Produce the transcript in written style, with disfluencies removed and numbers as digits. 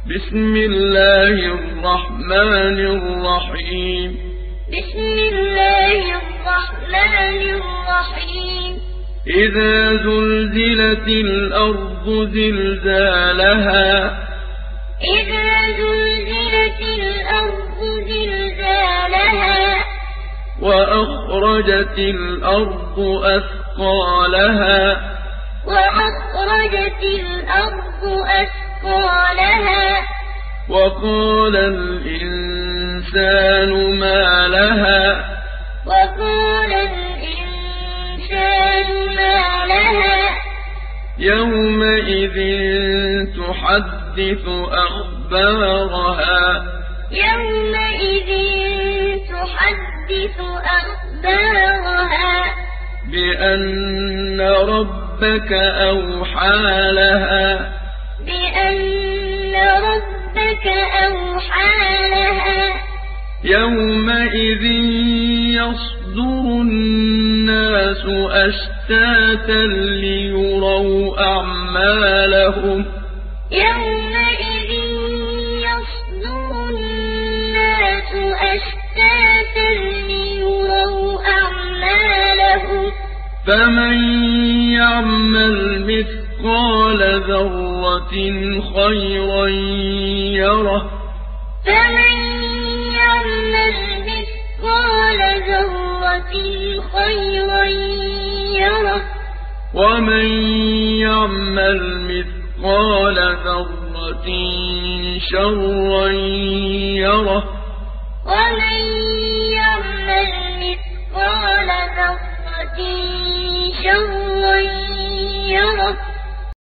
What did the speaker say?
بسم الله الرحمن الرحيم بسم الله الرحمن الرحيم إذا زلزلت الأرض زلزالها إذا زلزلت الأرض زلزالها وأخرجت الأرض أثقالها وأخرجت الأرض أثقالها وقال الإنسان ما لها وقال الإنسان ما لها يومئذ تحدث أخبارها يومئذ تحدث أخبارها بأن ربك أوحى لها بأن ربك أوحى لها يومئذ يصدر الناس أشتاتا ليروا أعمالهم يومئذ يصدر الناس أشتاتا ليروا أعمالهم فمن يعمل مثقال ذرة خيرا يره فمن يعمل مثقال ذرة خيرا يره ومن يعمل مثقال ذرة شرا يره ومن يعمل مثقال ذرة شرا يره